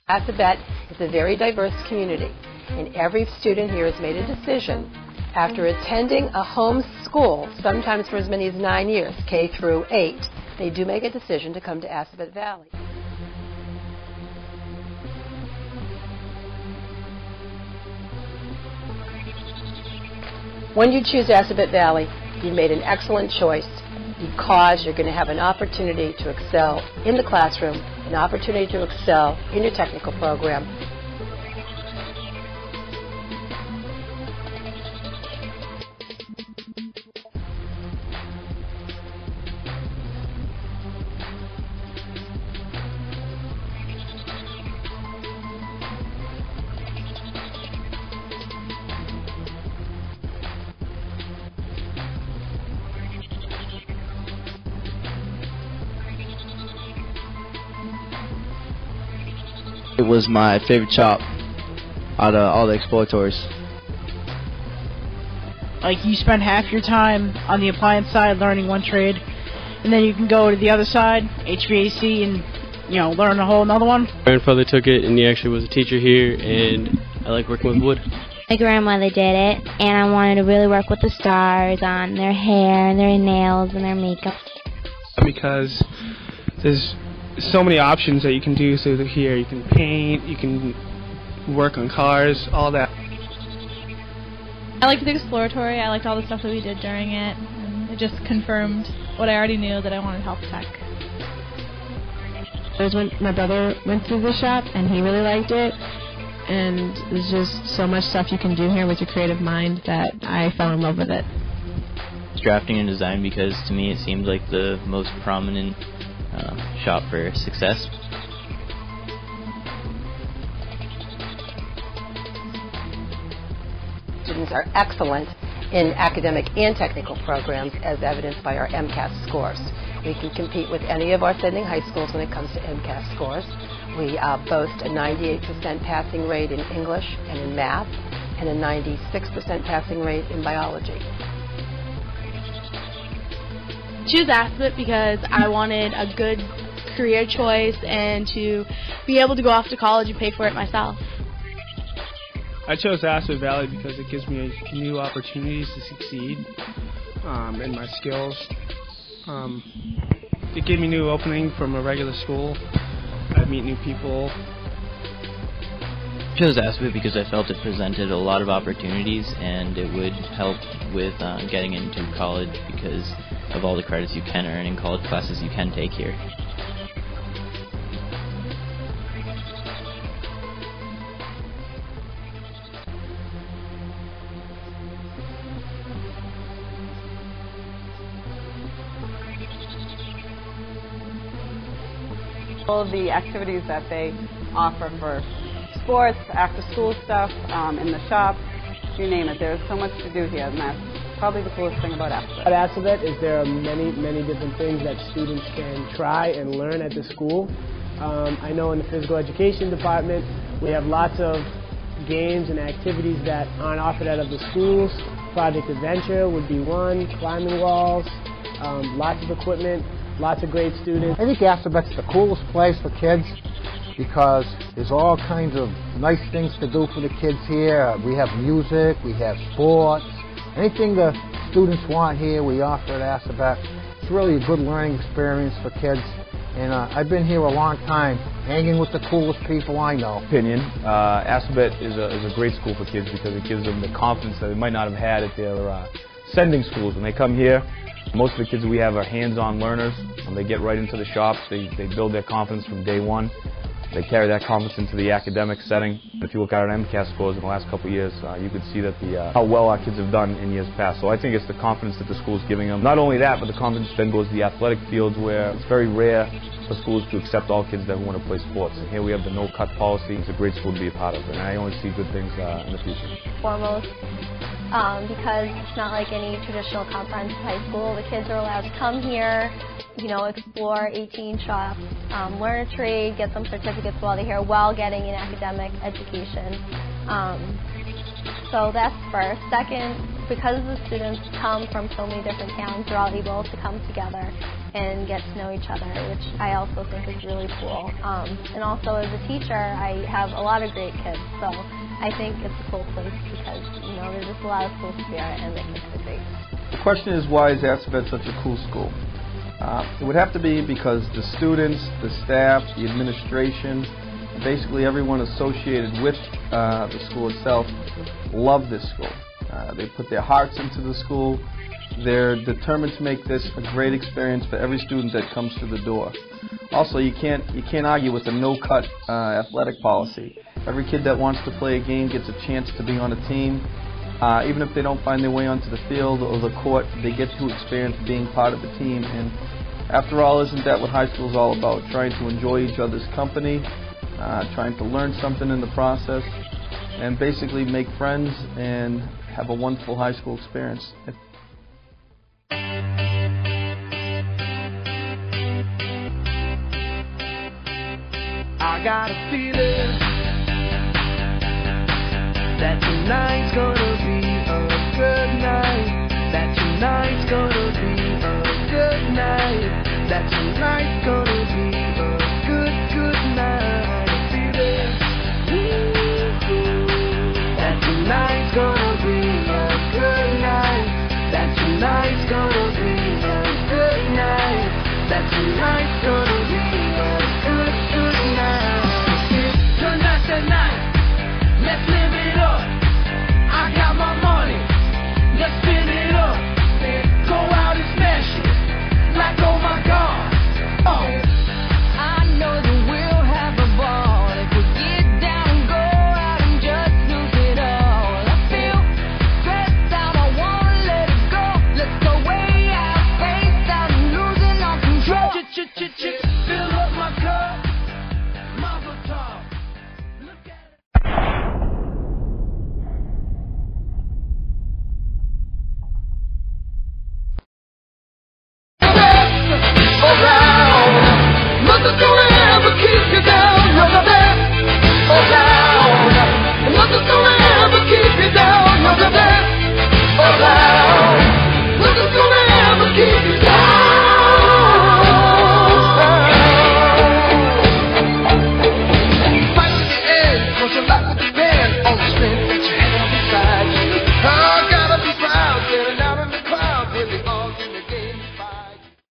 Assabet is a very diverse community, and every student here has made a decision after attending a home school, sometimes for as many as 9 years, K through 8, they do make a decision to come to Assabet Valley. When you choose Assabet Valley, you've made an excellent choice because you're going to have an opportunity to excel in the classroom, an opportunity to excel in your technical program. It was my favorite shop out of all the exploratories. Like, you spend half your time on the appliance side learning one trade, and then you can go to the other side, HVAC, and, you know, learn a whole another one. My grandfather took it, and he actually was a teacher here, and I like working with wood. My grandmother did it, and I wanted to really work with the stars on their hair, and their nails, and their makeup. Because there's so many options that you can do through here. You can paint, you can work on cars, all that. I liked the exploratory. I liked all the stuff that we did during it, and it just confirmed what I already knew, that I wanted health tech. It was when my brother went through the shop, and he really liked it, and there's just so much stuff you can do here with your creative mind that I fell in love with it. Drafting and design, because to me it seemed like the most prominent shop for success. Students are excellent in academic and technical programs, as evidenced by our MCAS scores. We can compete with any of our sending high schools when it comes to MCAS scores. We boast a 98% passing rate in English and in math, and a 96% passing rate in biology. Choose Assabet because I wanted a good career choice and to be able to go off to college and pay for it myself. I chose Assabet Valley because it gives me new opportunities to succeed in my skills. It gave me new opening from a regular school. I meet new people. I chose Assabet because I felt it presented a lot of opportunities, and it would help with getting into college because of all the credits you can earn in college classes you can take here. All of the activities that they offer for sports, after-school stuff, in the shop, you name it. There's so much to do here, and that's probably the coolest thing about Assabet. At Assabet is there are many different things that students can try and learn at the school. I know in the physical education department we have lots of games and activities that aren't offered at other schools. Project Adventure would be one, climbing walls, lots of equipment, lots of great students. I think Assabet's the coolest place for kids because there's all kinds of nice things to do for the kids here. We have music, we have sports. Anything the students want here, we offer at Assabet. It's really a good learning experience for kids. And I've been here a long time, hanging with the coolest people I know. Assabet is a great school for kids because it gives them the confidence that they might not have had at their sending schools. When they come here, most of the kids that we have are hands-on learners. When they get right into the shops, they build their confidence from day one. They carry that confidence into the academic setting. If you look at our MCAS scores in the last couple of years, you can see that how well our kids have done in years past. So I think it's the confidence that the school is giving them. Not only that, but the confidence then goes to the athletic fields, where it's very rare for schools to accept all kids that want to play sports. And here we have the no-cut policy. It's a great school to be a part of, and I only see good things in the future. Foremost, because it's not like any traditional comprehensive high school. The kids are allowed to come here, you know, explore 18 shops, learn a trade, get some certificates while they're here, while getting an academic education. So that's first. Second, because the students come from so many different towns, they're all able to come together and get to know each other, which I also think is really cool. And also as a teacher, I have a lot of great kids, so I think it's a cool place because, you know, there's just a lot of school spirit and the kids are great. The question is, why is Assabet such a cool school? It would have to be because the students, the staff, the administration, basically everyone associated with the school itself love this school. They put their hearts into the school. They're determined to make this a great experience for every student that comes through the door. Also, you can't argue with the no-cut athletic policy. Every kid that wants to play a game gets a chance to be on a team. Even if they don't find their way onto the field or the court, they get to experience being part of the team. And after all, isn't that what high school is all about? Trying to enjoy each other's company, trying to learn something in the process, and basically make friends and have a wonderful high school experience. I got a feeling that tonight's gonna be a good night. That tonight's gonna be a good night. That tonight's gonna be a good night. I feel it. That tonight's gonna be a good night. That tonight's gonna be a good night. That tonight's gonna